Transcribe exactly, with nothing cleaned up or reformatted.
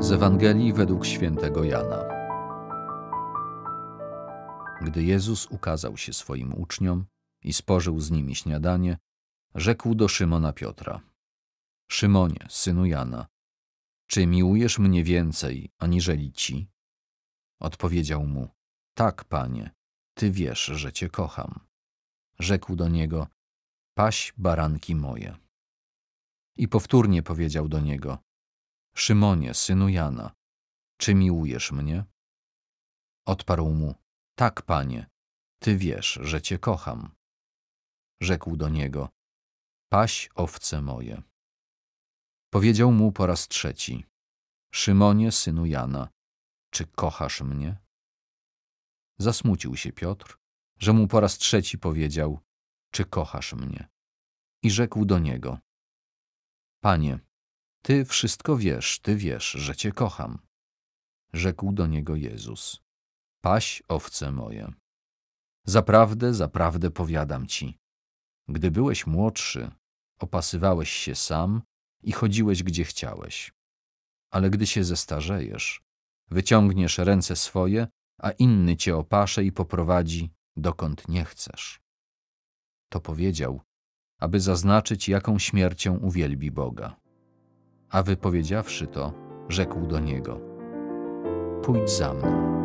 Z Ewangelii według świętego Jana. Gdy Jezus ukazał się swoim uczniom i spożył z nimi śniadanie, rzekł do Szymona Piotra: Szymonie, synu Jana, czy miłujesz mnie więcej aniżeli ci? Odpowiedział mu: Tak, Panie, Ty wiesz, że Cię kocham. Rzekł do niego: Paś baranki moje. I powtórnie powiedział do niego: Szymonie, synu Jana, czy miłujesz mnie? Odparł mu: Tak, Panie, Ty wiesz, że Cię kocham. Rzekł do niego: Paś owce moje. Powiedział mu po raz trzeci: Szymonie, synu Jana, czy kochasz mnie? Zasmucił się Piotr, że mu po raz trzeci powiedział: Czy kochasz mnie? I rzekł do niego: Panie, Ty wszystko wiesz, Ty wiesz, że Cię kocham. Rzekł do niego Jezus: Paś owce moje. Zaprawdę, zaprawdę powiadam Ci, gdy byłeś młodszy, opasywałeś się sam i chodziłeś gdzie chciałeś. Ale gdy się zestarzejesz, wyciągniesz ręce swoje, a inny Cię opasze i poprowadzi, dokąd nie chcesz. To powiedział, aby zaznaczyć, jaką śmiercią uwielbi Boga. A wypowiedziawszy to, rzekł do niego: Pójdź za mną.